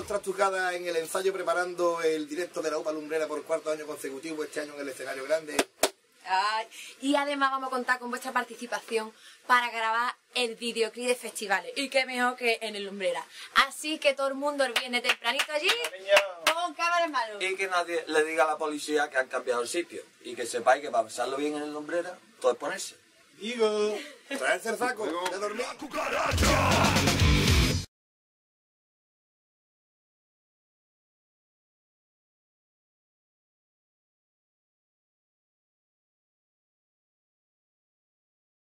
dos trastucadas en el ensayo preparando el directo de la UPA Lumbrera por cuarto año consecutivo, este año en el escenario grande. Ay, y además vamos a contar con vuestra participación para grabar el videoclip de festivales. Y qué mejor que en el Lumbrera. Así que todo el mundo viene tempranito allí con cámara en mano. Y que nadie le diga a la policía que han cambiado el sitio. Y que sepáis que para pasarlo bien en el Lumbrera, todo es ponerse. Digo, traerse el saco de dormir.